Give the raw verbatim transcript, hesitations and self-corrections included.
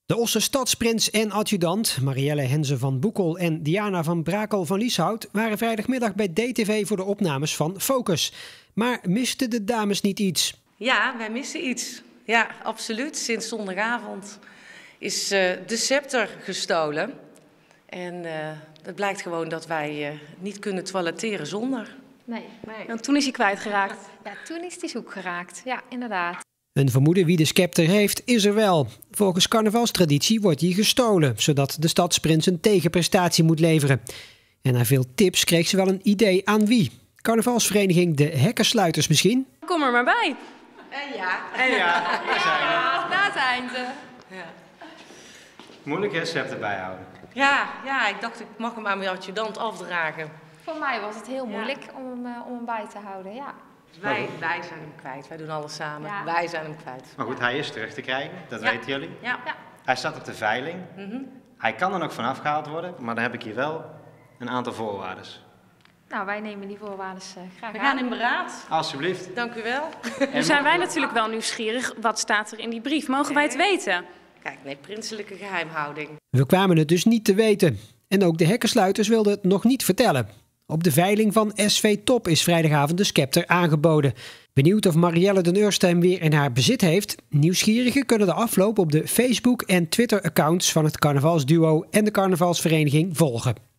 De Osse stadsprins en adjudant Marielle Henze van Boekel en Diana van Brakel van Lieshout waren vrijdagmiddag bij D T V voor de opnames van Focus. Maar misten de dames niet iets? Ja, wij missen iets. Ja, absoluut. Sinds zondagavond is uh, de scepter gestolen. En uh, het blijkt gewoon dat wij uh, niet kunnen toiletteren zonder. Nee. nee. En toen is hij kwijtgeraakt. Ja, toen is hij zoek geraakt. Ja, inderdaad. Een vermoeden wie de scepter heeft is er wel. Volgens carnavalstraditie wordt die gestolen, zodat de stadsprins een tegenprestatie moet leveren. En na veel tips kreeg ze wel een idee aan wie. Carnavalsvereniging De Hekkensluiters misschien? Kom er maar bij. En ja. En ja, daar zijn we. Ja, daar zijn ze. Ja. Moeilijk hè, scepter bijhouden. Ja, ja, ik dacht ik mag hem aan mijn adjudant afdragen. Voor mij was het heel moeilijk ja. om, hem, uh, om hem bij te houden, ja. Wij, wij zijn hem kwijt, wij doen alles samen. Ja. Wij zijn hem kwijt. Maar goed, hij is terug te krijgen, dat ja. weten jullie. Ja. Ja. Hij staat op de veiling. Mm-hmm. Hij kan er nog van afgehaald worden, maar dan heb ik hier wel een aantal voorwaarden. Nou, wij nemen die voorwaarden uh, graag We aan. gaan in beraad. Alsjeblieft. Dank u wel. Nu zijn wij natuurlijk wel nieuwsgierig. Wat staat er in die brief? Mogen wij het weten? Kijk, nee, prinselijke geheimhouding. We kwamen het dus niet te weten. En ook de hekkensluiters wilden het nog niet vertellen. Op de veiling van S V Top is vrijdagavond de scepter aangeboden. Benieuwd of Marielle den Eerste hem weer in haar bezit heeft? Nieuwsgierigen kunnen de afloop op de Facebook- en Twitter-accounts van het carnavalsduo en de carnavalsvereniging volgen.